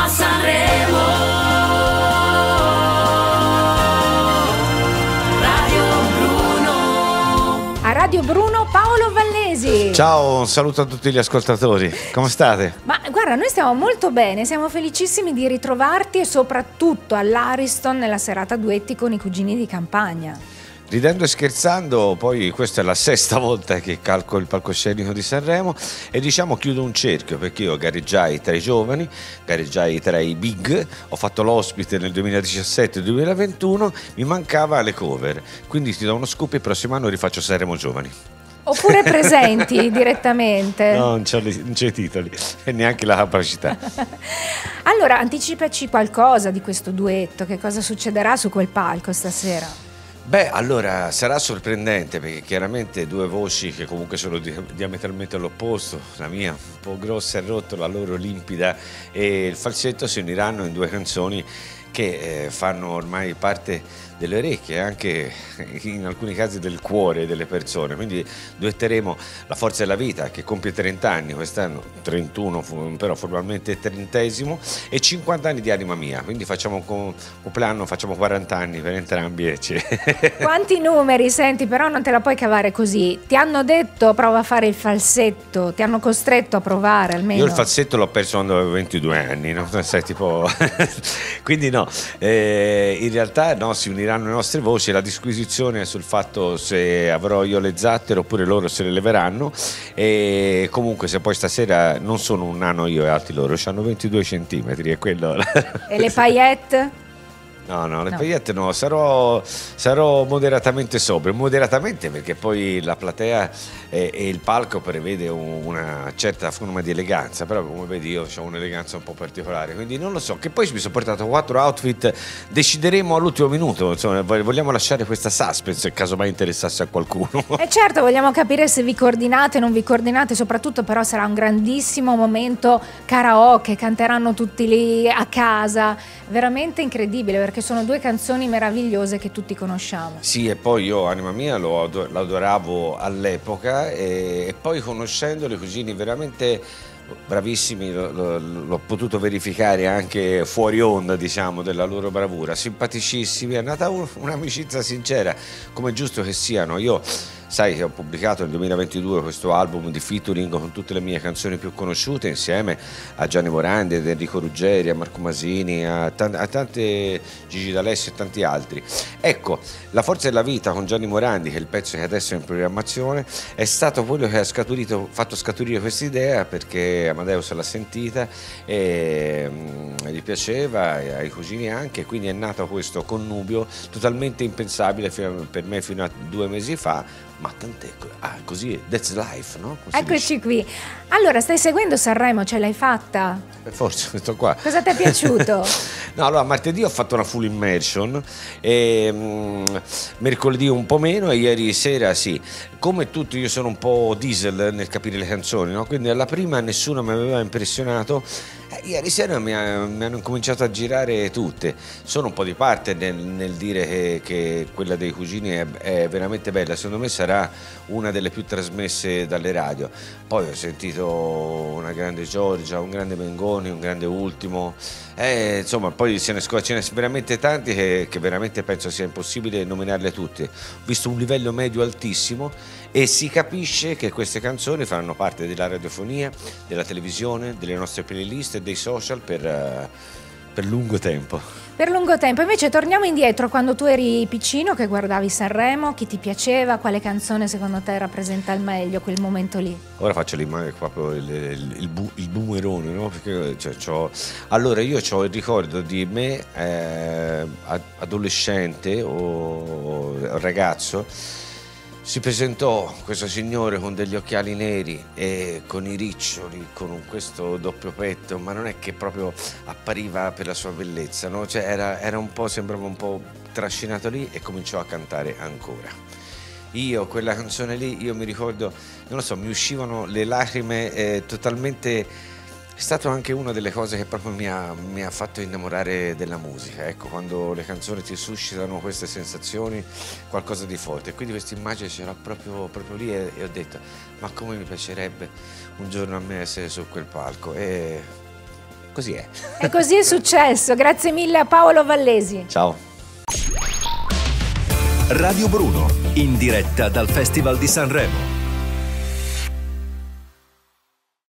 a Sanremo. Radio Bruno. A Radio Bruno Paolo Vallesi. Ciao, un saluto a tutti gli ascoltatori, come state? Ma guarda, noi stiamo molto bene, siamo felicissimi di ritrovarti e soprattutto all'Ariston nella serata duetti con i cugini di campagna. Ridendo e scherzando, poi questa è la sesta volta che calco il palcoscenico di Sanremo e diciamo chiudo un cerchio, perché io gareggiai tra i giovani, gareggiai tra i big, ho fatto l'ospite nel 2017-2021, mi mancava le cover, quindi ti do uno scoop, il prossimo anno rifaccio Sanremo Giovani. Oppure presenti direttamente? No, non c'è i titoli e neanche la capacità. Allora, anticipaci qualcosa di questo duetto, che cosa succederà su quel palco stasera? Beh, allora sarà sorprendente perché chiaramente due voci che comunque sono diametralmente all'opposto, la mia un po' grossa e rotta, la loro limpida, e il falsetto si uniranno in due canzoni che fanno ormai parte delle orecchie, anche in alcuni casi del cuore delle persone. Quindi duetteremo La Forza della Vita, che compie 30 anni quest'anno, 31 però formalmente 30esimo, e 50 anni di Anima Mia, quindi facciamo un compleanno, facciamo 40 anni per entrambi. Quanti numeri, senti, però non te la puoi cavare così. Ti hanno detto prova a fare il falsetto, ti hanno costretto a provare almeno. Io il falsetto l'ho perso quando avevo 22 anni, no? Sai, tipo... quindi no, in realtà no, si uniranno le nostre voci, la disquisizione è sul fatto se avrò io le zattere oppure loro se le leveranno, e comunque se poi stasera non sono un nano io e altri loro, hanno 22 centimetri e quello... E le paillette? No, le paillette no, sarò moderatamente sobrio, moderatamente perché poi la platea e il palco prevede una certa forma di eleganza, però come vedi io ho un'eleganza un po' particolare, quindi non lo so, che poi mi sono portato 4 outfit, decideremo all'ultimo minuto, insomma, vogliamo lasciare questa suspense se caso mai interessasse a qualcuno. E certo, vogliamo capire se vi coordinate, non vi coordinate, soprattutto però sarà un grandissimo momento karaoke, canteranno tutti lì a casa, veramente incredibile perché sono due canzoni meravigliose che tutti conosciamo. Sì, e poi io Anima Mia lo adoravo all'epoca e poi conoscendo i cugini veramente bravissimi, l'ho potuto verificare anche fuori onda, diciamo, della loro bravura, simpaticissimi, è nata un'amicizia sincera, come è giusto che siano. Io sai che ho pubblicato nel 2022 questo album di featuring con tutte le mie canzoni più conosciute insieme a Gianni Morandi, ad Enrico Ruggeri, a Marco Masini, a tante Gigi D'Alessio e tanti altri. Ecco, La Forza della Vita con Gianni Morandi, che è il pezzo che adesso è in programmazione, è stato quello che ha fatto scaturire questa idea, perché Amadeus l'ha sentita e gli piaceva, e ai cugini anche, quindi è nato questo connubio totalmente impensabile per me fino a 2 mesi fa. Ma tant'è, così, that's life, no? Così Eccoci qui. Allora, stai seguendo Sanremo, ce l'hai fatta? Forse sto qua. Cosa ti è piaciuto? No, allora martedì ho fatto una full immersion, e mercoledì un po' meno, e ieri sera sì. Come tutti io sono un po' diesel nel capire le canzoni, no? Quindi alla prima nessuno mi aveva impressionato. Ieri sera mi hanno cominciato a girare tutte. Sono un po' di parte nel dire che quella dei cugini è veramente bella, secondo me sarà una delle più trasmesse dalle radio. Poi ho sentito una grande Giorgia, un grande Mengoni, un grande Ultimo, insomma poi ce ne veramente tanti che veramente penso sia impossibile nominarle tutte. Ho visto un livello medio altissimo e si capisce che queste canzoni faranno parte della radiofonia, della televisione, delle nostre playlist e dei social per lungo tempo. Per lungo tempo. Invece torniamo indietro, quando tu eri piccino che guardavi Sanremo, chi ti piaceva, quale canzone secondo te rappresenta al meglio quel momento lì? Ora faccio l'immagine proprio il boomerone, no? Perché, allora io ho il ricordo di me adolescente o ragazzo. Si presentò questo signore con degli occhiali neri e con i riccioli, con questo doppio petto, ma non è che proprio appariva per la sua bellezza, no? Cioè era un po', sembrava un po' trascinato lì e cominciò a cantare ancora. Io quella canzone lì, io mi ricordo, non lo so, mi uscivano le lacrime totalmente. È stata anche una delle cose che proprio mi ha fatto innamorare della musica, ecco, quando le canzoni ti suscitano queste sensazioni, qualcosa di forte. E quindi questa immagine c'era proprio lì e ho detto, ma come mi piacerebbe un giorno a me essere su quel palco. E così è. E così è successo. Grazie mille a Paolo Vallesi. Ciao. Radio Bruno, in diretta dal Festival di Sanremo.